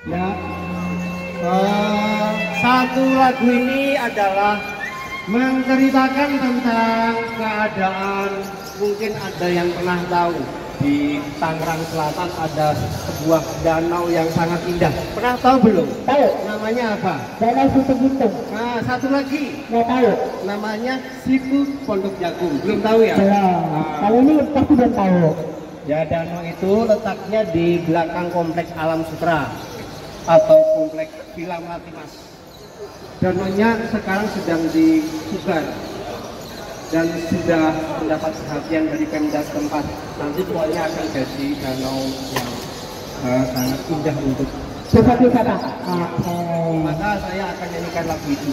Ya, satu lagu ini adalah menceritakan tentang keadaan. Mungkin ada yang pernah tahu di Tangerang Selatan ada sebuah danau yang sangat indah. Pernah tahu belum? Tahu. Namanya apa? Danau Sutegintung. Nah, satu lagi. Nggak tahu. Namanya Situ Pondok Jagung. Belum tahu ya? Belum. Nah, Kalau ini pasti belum tahu. ya, danau itu letaknya di belakang kompleks Alam Sutra atau kompleks Villa Melati Mas. Danaunya sekarang sedang dipugar dan sudah mendapat perhatian dari Pemda setempat. Nanti pokoknya akan jadi danau yang sangat indah untuk Pusat wisata. Oke. maka saya akan nyanyikan lagu itu.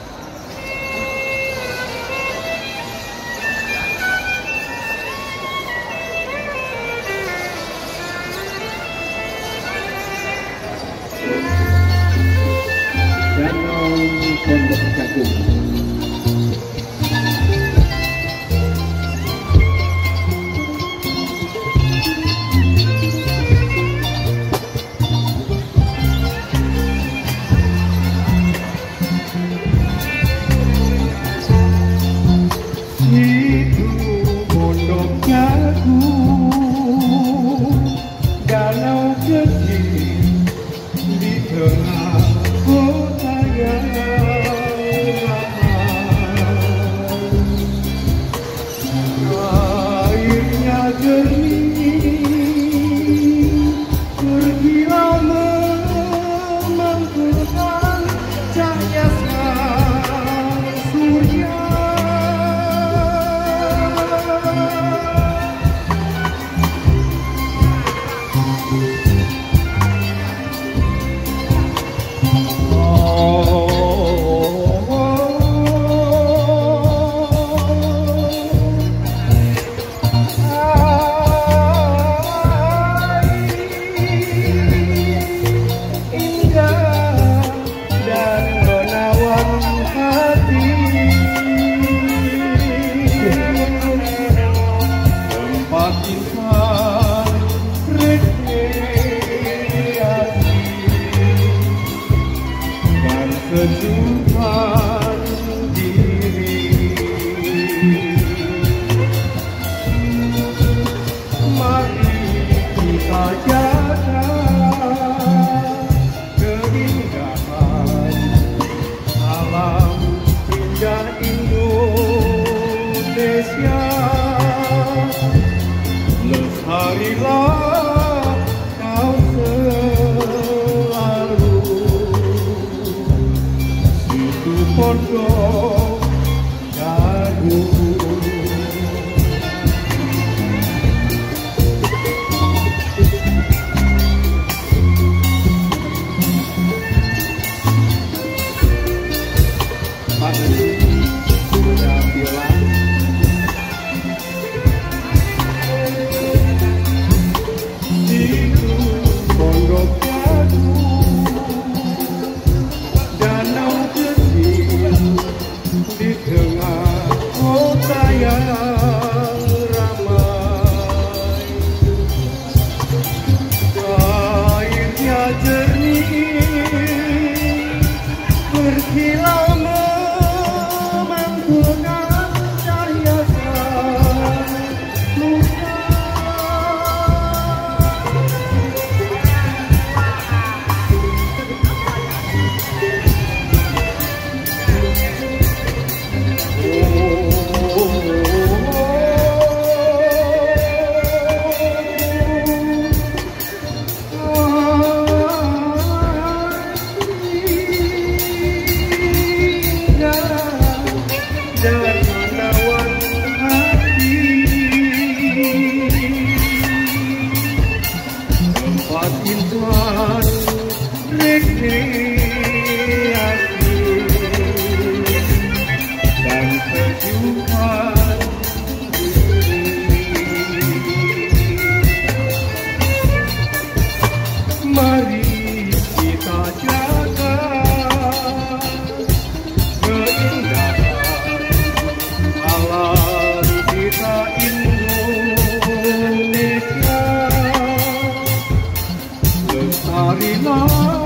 Danau Pondok Jagung. Situ Pondok Jagung, danau kecil di tengah kota yang ramai. Airnya jernih, berkilau memantulkan cahaya sang surya. Kejutan diri, mari kita jaga keindahan alam indah Indonesia. Lestarilah kau selalu, Situ Pondok Jagung. Pak sudah bilang Situ Pondok Jagung, danau kecil di tengah kota yang ramai. Airnya jernih, berkilau memantulkan cahaya sang surya. Dan menawan hati, tempat insan rekreasi dan kejutan diri. Mari kita jaga keindahan alam kita Indonesia. Lestarilah